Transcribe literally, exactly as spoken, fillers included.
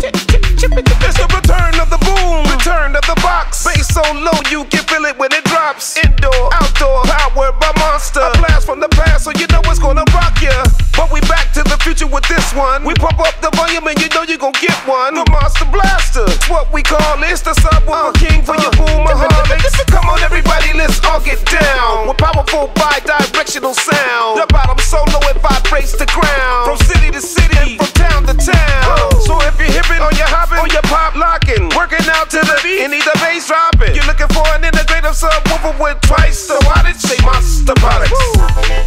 It's the return of the boom, return of the box. Bass so low you can feel it when it drops. Indoor, outdoor, powered by Monster. A blast from the past, so you know it's gonna rock ya. But we back to the future with this one. We pump up the volume and you know you gon' get one. The Monster Blaster, it's what we call it. It's the subwoofer uh, king for uh, your boomaholics. Come on everybody, let's all get down. With powerful bi-directional sound. The bottom solo it vibrates the ground. From city to city and from town to town. Uh, so if you're hippin' or you're hopping or you're pop locking, working out to the beat and either bass dropping, you're looking for an integrative subwoofer with twice the wattage. Say Monster Products.